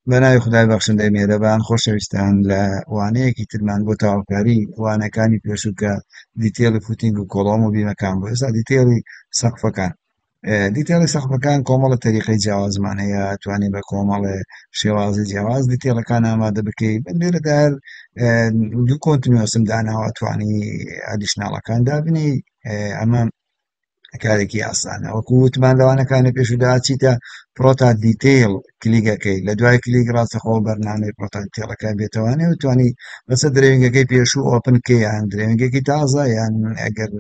بەناوی خدای بەخشندەی میهرەبان خۆشەویستان لە وانەیەکی ترمان بۆ تاوەکاری وانەکانی پێشوو دیتێڵی فوتینگ و کۆڵۆم و بیمەکان بۆ ئێستا دیتێڵی سەقفەکان دیتێڵی سەقفەکان کۆمەڵە تەریقەی جیاوازمان هەیە توانێت بە کۆمەڵێ شێوازی جیاواز دیتێڵەکان ئامادە بکەیت لێرەدا هەر دوو کۆنتینوەسم داناوە توانی ئەدیشناڵەکان دابنی ئەمە کارێکی ئاسانە وەکو وتمان لەوانەکانی پێشودا چیتە پڕۆتا دیتیل کلیگەکەی لە دوای کلیک ڕاستەخۆ بەرنامەی پڕۆتا دیتێڵەکە بێتەوانێ و توانی بەسەر درێنگەکەی پێشوو ئۆپنکە یان درێنگێکی تازە یان ئەگەر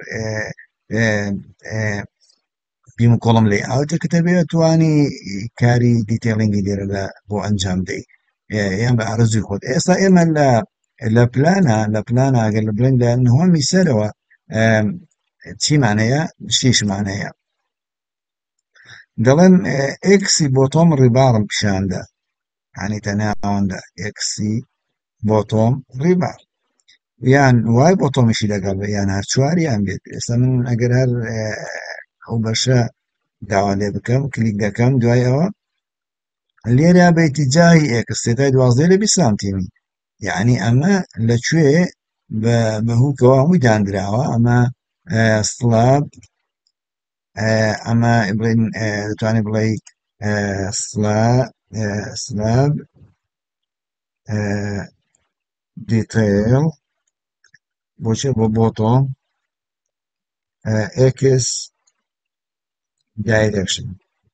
بیم و کۆڵم لێ ئاوتێکتە بێت توانی کاری دیتێڵینگی لێرە بۆ ئەنجام دەی یان بە ئارەزوی خۆت ئێستا ئێمە لە پلانە ئەگەر لە بڵنگ لە نهۆمی سەرەوە چیمانەیە شیشمانەیە دەڵێن ئێکسی بۆ تۆم ڕیبارم پیشاندا هەنیتە ناوەندا ئێکسی بۆ تۆم ڕیبار یان وای بۆ تۆمیشی لەگەڵ بێ یان هەر چواریان بێت ئێستا من ئەگەر هەر ئەو بەشە داوا لێ بکەم کلیک دەکەم دوای ئەوە لێرە بە ئیتیجاهی ئێکس تێتای 12 لە 20 سانتیمی یعنی ئەمە لەکوێ بەهووکەوە هەمووی دانراوە ئەمە سڵاب ئەمە بڵێن دەتوانێت بڵێ سلاب دیتیل بۆچێ بۆ بۆتۆم ئێکس دایرکشن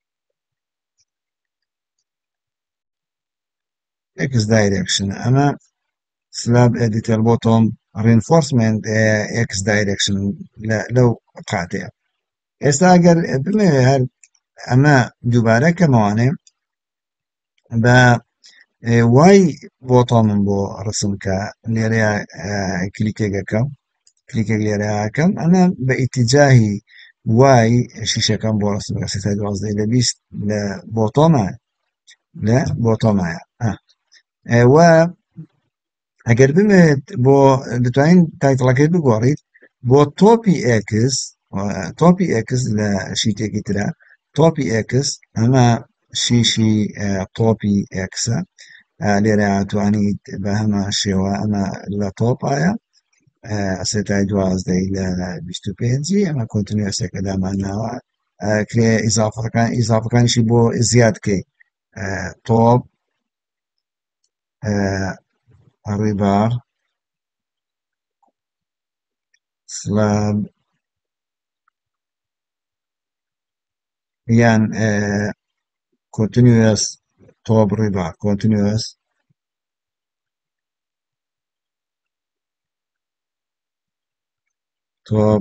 ئێکس دایرکشن ئەمە سلاب دیتیل بۆتۆم ڕینفۆرسمنت ئێکس دایرکشن لەو قاتەیە ئێستا ئەگەر بڵێ هەر ئەمە دووبارە کەمەوانێ بە وای بۆتۆمم بۆ ڕسم کە لێرەیە کلیکێکەکەم کلیکێک لێرەکەم ئەمە بە ئیتیجاهی وای شیشەکەم بۆ ڕسم 12 لە 20 لە بۆتۆمایە و ئەگەر بمێت بۆ دەتوانین تایتڵەکەی بگۆڕیت بۆ تۆپی ئێکس لە شیتێکی ترە تۆپی ئێکس ئەمە شیشی تۆپی ئێکسە لێرە توانیت بە هەمە شێوە ئەمە لە تۆپایە سێتای 12 لە 25 ئەمە کۆنتینوێسێکە دامانناوە کرێ ئیزافەکانیشی بۆ زیادکەی تۆپ ڕیبار سلاب یان کۆنتینوێس تۆپ ڕیبار کۆنتینوێس تۆپ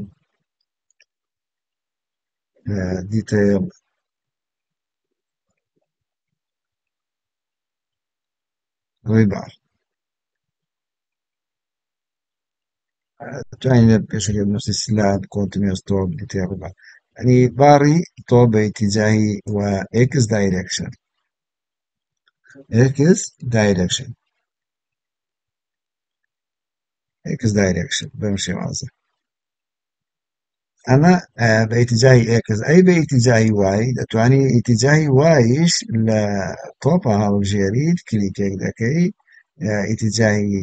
دیتیل ڕیبار توانین پێشەکە بنووسی سلاب کۆنتینوێس تۆپ دیتیل ڕیبار ئەنی باری تۆ بە ئیتیجاهی و ئێکس دایرکشن ئێکس دایرکشن بەم شێوازە ئەمە بە ئیتیجاهی ئێکس ئەی بە ئیتیجاهی وای دەتوانی ئیتیجاهی وایش لە تۆپە هەڵبژێریت کلیکێک دەکەی ئیتیجاهی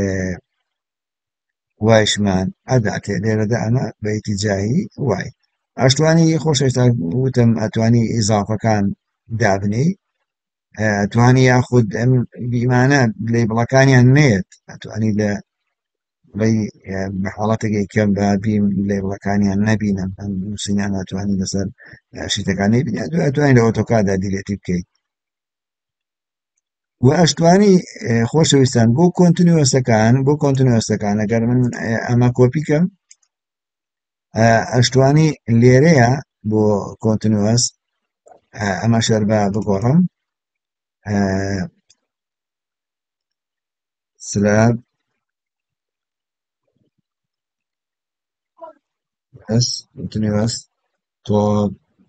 وایشمان ئەداتێ لێرەدا ئەمە بە ئیتیجاهی وای ئەشتوانی خۆشەویستان وتم ئەتوانی ئیزافەکان دابنی توانی یاخود ئەم بیمانە لێبڵەکانیان نێت ئەتوانی لە بڵێ بە حاڵەتێکی کەم بە بیم لێبڵەکانیان نەبینم ئەم نووسینیان ناتوانین لەسەر شیتەکانی بینیان ئەتوانی لە ئۆتۆکادا دیلێتی بکەیت و ئەشتوانی خۆشەویستان بۆ کۆنتینوێسەکان ئەگەر من ئەمە کۆپیکەم ئەشتوانی لێرەیە بۆ کۆنتینوێس ئەمە شەر بە بگۆڕم سلاب کۆنتینوێس تۆپ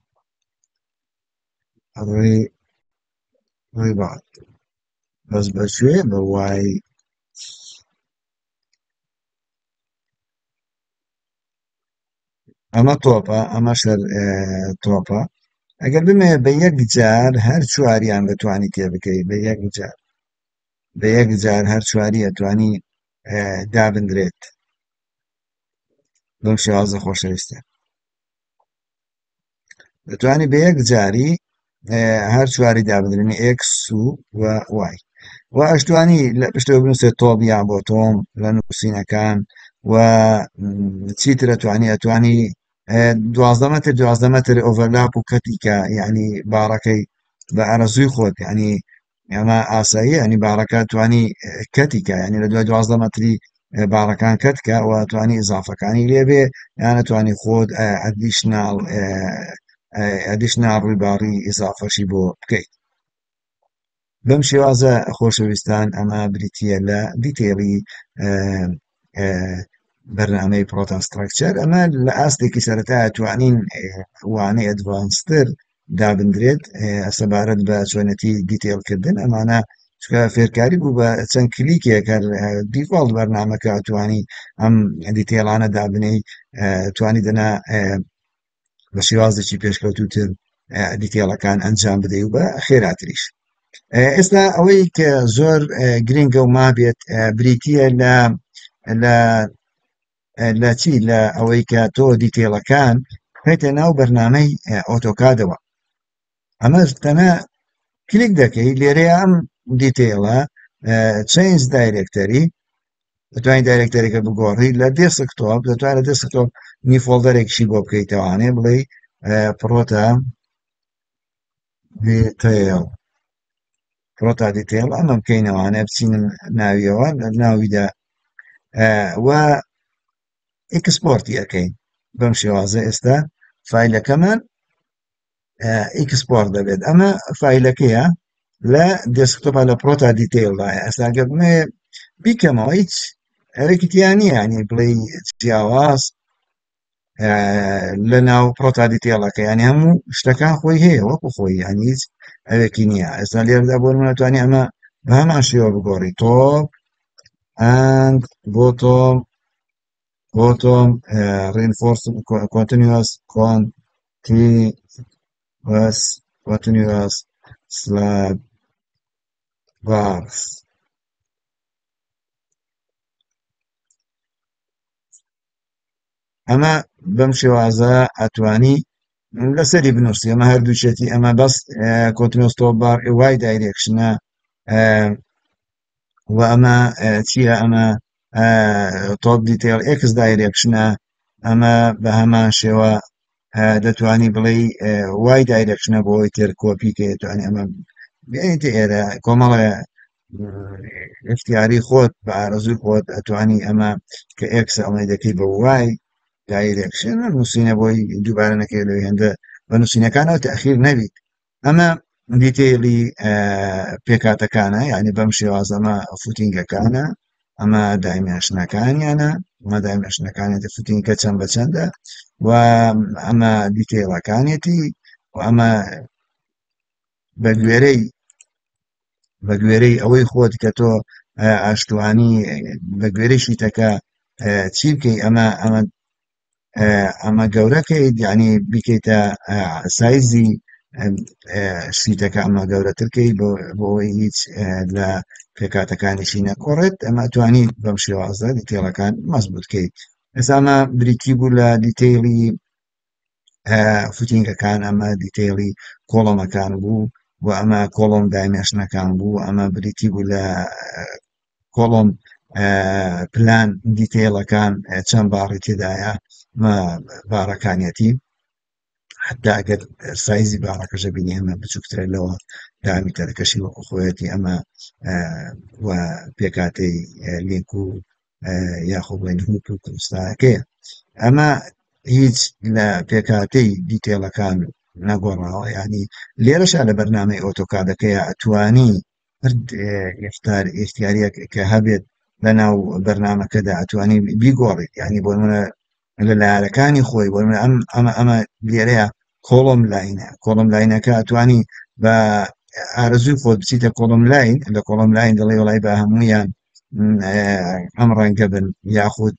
ڕیبار بەس بەکوێ بە وای ئەمە تۆپە ئەمە شەر تۆپە ئەگەر بمێ بە یەک جار هەر چواریان دەتوانی تێ بکەی بە یەک جار هەر چواری ئەتوانی دابدرێت بەم شێوازە خۆشەویستە دەتوانی بە یەک جاری هەر چواری دابدرێنی ئێکس و وای و ئەشتوانی لە پشتەوە بنووسێت تۆم یان بۆ تۆم لە نووسینەکان و چیتر ئەتوانی 12 مەتر 12 مەتر ئۆڤەرلاپ و کەتیکە یعنی باڕەکەی بە ئەرەزووی خۆت ینی ئەمە ئاسایی ینی باڕەکە توانی کەتیکە ینی لە دوای 12 مەتری باڕەکان کەتکە و توانی ئیزافەکانی لێبێ یان ئەتوانی خۆت ئەدیشنال ڕوویباڕی ئیزافەشی بۆ بکەیت بەم شێوازە خۆشەویستان ئەمە بریتیە لە دیتێڵی بەرنامەی پرۆتۆن ستراکچەر ئەمە لە ئاستێکی سەرەتایە توانین وانەی ئەدڤانستر دابدرێت سەبارەت بە چۆنەتی دیتێڵکردن ئەمانە چکە فێرکاری بوو بە چەند کلیکێک دیفۆڵت بەرنامەکە توانی ئەم دیتێڵانە دابنەی توانی دەنا بە شێوازێکی پێشکەوتووتر دیتێڵەکان ئەنجام بدەی و بە خێراتریش ئێستا ئەوەی کە زۆر گرنگە و مابێت بریتیە لە لە چی لە ئەوەی کە تۆ دیتێڵەکان بخەیتە ناو بەرنامەی ئۆتۆکادەوە ئەمە تەنها کلیک دەکەی لێرەیە ئەم دیتێڵە چێنج دایرێکتەری دەتوانین دایرێکتەرێکە بگۆڕی لە دێسکتۆپ دەتوانێت لە دێسکتۆپ نیفۆڵدەرێکشی بۆ بکەیتەوانێ بڵێ پرۆتا دیتێڵ ئەمە بکەینەوانە بچینن ناویەوە ناویدا و ئیکسپۆرتی ئەەکەین بەم شێوازە ئێستا فایلەکەمان ئیکسپۆرت دەبێت ئەمە فایلەکەیە لە دێسکتۆپە لە پرۆتا دیتێڵدایە ئەستاگە بمێ بیکەمەوە هیچ هەرێکیان نییە ینی بڵێ جیاواز لە ناو پرۆتا دیتێڵەکە ینی هەموو شتەکان خۆی هەیە وەکو خۆی ینی هیچ ئەوێکی نییە ئێستا لێرەدا بۆ نەتوانانی ئەمە بە هەمان شێوە بگۆڕی تۆپ ئەند بۆتۆم reinforced continuous slab bars ئەمە بەم شێوازە ئەتوانی لەسەری بنووسی ئەمە هەردووچێتی ئەمە بەس continuous top bar وای دایرێکشنە و ئەمە چییە ئەمە تۆپ دیتێڵ ئێکس دایرێکشنە ئەمە بە هەمان شێوە دەتوانی بڵێ وای دایرێکشنە بۆ ئەوی تر کۆپیکە توانی ئەمە بێنیتە ئێرە کۆمەڵێ اختیاری خۆت بە ئارەزوی خۆت ئەتوانی ئەمە کە ئێکس ئەمەی دەکەی بە وای دایرێکشن نووسینە بۆی دووبارە نەکەی لەوەی هەندە بە نووسینەکانەوە تەخیر نەبیت ئەمە دیتێلی پێکاتەکانە یعنی بەم شێوازەمە فوتینگەکانە ئەمە دایمێشنەکانیانە ئەمە دایمێشنەکانێتە فوتینگەکە چەند بە چەندە و ئەمە دیتێڵەکانێتی و ئەمە بە گوێرەی ئەوەی خۆت کە تۆ ئاشتوانی بە گوێرەی شیتەکە چی بکەی ئەمە گەورەکەیت یعنی بیکەیتە سایزی شیتەکە ئەمە گەورەترکەی بۆ ئەوەی هیچ لە پێکاتەکانیشی نەکۆڕێت ئەمە توانی بەم شێوازە دیتێڵەکان مەزبوطکەیت ئێستا ئەمە بریتی بوو لە دیتێلی فوتینگەکان ئەمە دیتێلی کۆڵۆمەکان بوو و ئەمە کۆڵۆم دایمێشنەکان بوو ئەمە بریتی بوو لە کۆڵۆم پلان دیتێڵەکان چەند باڕی تێدایە باڕەکانیەتی حتا ئەگەر سایزی باڕەکەشە بینی ئەمە بچووکترە لەوە دامیتەرەکەشی وەکو خۆیەتی ئەمە و پێکاتەی لینک و یاخۆ بڵێن هوک و کوستاکەیە ئەمە هیچ لە پێکاتەی دیتێڵەکان نەگۆڕاوە ینی لێرەشا لە بەرنامەی ئۆتۆکادەکەیە ئەتوانی ئختیاریەک کە هەبێت لە ناو بەرنامەکەدا ئەتوانی بیگۆڕیت ینی بۆ نمونە لە لایەنەکانی خۆی بۆ ئەمە لێرەیە کۆڵم لاینەکە ئەتوانی بە ئارەزوی خۆت بچیتە کۆڵم لاین لە کۆڵم لاین دەڵێ وڵای بە هەموویان ئەم ڕەنگە بن یاخود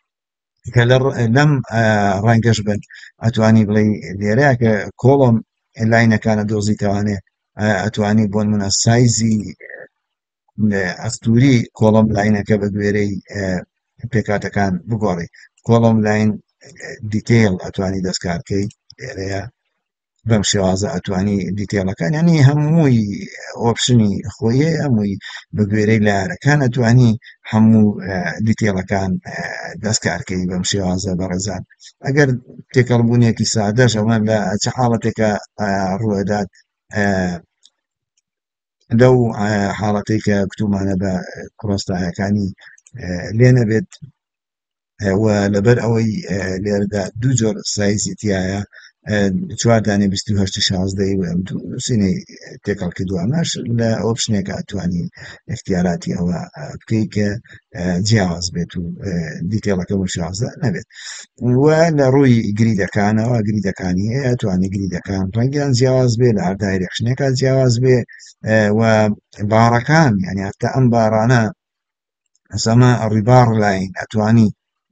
کە لەم ڕەنگەش بن ئەتوانی بڵێ لێرەیە کە کۆڵم لاینەکانە دۆزیتەوانێ ئەتوانی بۆ نمونە سایزی ئەستوری کۆڵم لاینەکە بە گوێرەی پێکاتەکان بگۆڕی کۆڵم لاین دیتیل ئەتوانی دەستکارکەی لێرەیە بەم شێوازە ئەتوانی دیتێڵەکان ینی هەمووی ئۆپشنی خۆیە هەمووی بە گوێرەی لایەنەکان ئەتوانی هەموو دیتێڵەکان دەستکارکەی بەم شێوازە بەڕێزان ئەگەر تێکەڵبوونێکی سادەش ئەوە لە چه حاڵەتێکە ڕوەدات لەو حاڵەتەی کە کتومانە بە کڕۆستایەکانی لێ نەبێت و لەبەر ئەوەی لێرەدا دوو جۆر سایزی تایە 4 دانێ 28 و سینەی تێکەڵ کردو ئەماش لە ئۆپشنێکە ئەتوانی اختیاراتی ئەوە بکەی کە جیاواز بێت و دیتێڵەکە بۆ شازە نەبێت و لە ڕووی گریدەکانەوە گریدەکانی هەیە توانی گریدەکان ڕەنگیان جیاواز بێ لە هەر دایرێکشنێکە جیاواز بێ و باڕەکان یعنی هەتا ئەم باڕانە ئەسەما ڕیباڕ لاین ئەتوانی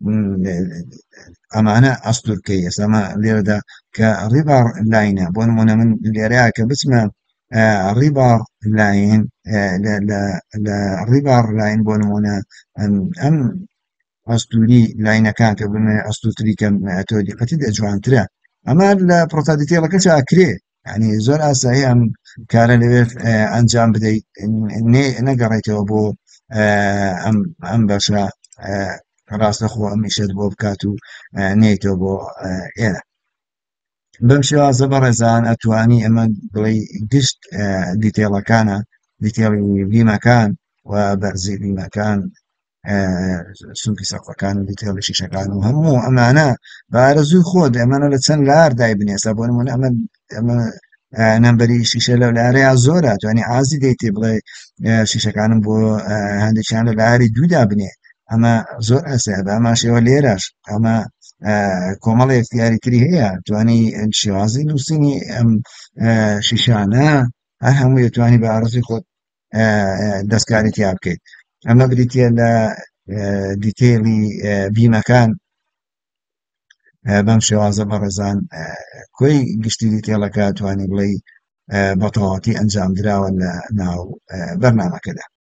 ئەمانە ئەستورکەی ئێسەمە لێرەدا کە ڕیباڕ لاینە بۆ نمونە من لێرەیە کە بچمە ڕیباڕ لاین لە ڕیباڕ لاین بۆ نمونە ئەم ئەستوری لاینەکان کە بنێ ئەستوتری کەم تۆ دیقەتی دەجوانترە ئەمە لە پرۆتادیتێڵەکە چاکرێ ینی زۆر ئاسایی ئەم کارە لەوێت ئەنجام بدەیت نەگەڕێتەوە بۆ ئەم بەشە ڕاستەخۆ ئەمیشت بۆ بکات و نێیتەوە بۆ ئێرە بەم شێوازە بەڕێزان ئەتوانی ئەمە بڵێ گشت دیتێڵەکانە دیتێڵی بیمەکان و بەرزی بیمەکان سووکی سەقفەکان و دیتێڵی شیشەکان و هەموو ئەمانە بە ئارەزووی خۆت ئەمانە لە چەند لار دای بنێسە بۆ نمونە ئەمە نەمبەری شیشە لەو لارەیە زۆرە توانی ئازی دەیتێ بڵێ شیشەکانم بۆ هەندێکیان لە لاری دوودا بنێ ئەمە زۆر ئەسێ بە ئەما شێوە لێرەش ئەمە کۆمەڵی اختیاری تری هەیە توانی شێوازی نووسینی ئەم شیشانە هەر هەموو دەتوانی بە ئارەزوی خۆت دەستکاری تیا بکەیت ئەمە بریتە لە دیتێلی بیمەکان بەم شێوازە بەڕێزان کۆی گشتی دیتێڵەکە توانی بڵێ بە تەواوەتی ئەنجام دراوە لە ناو بەرنامەکەدا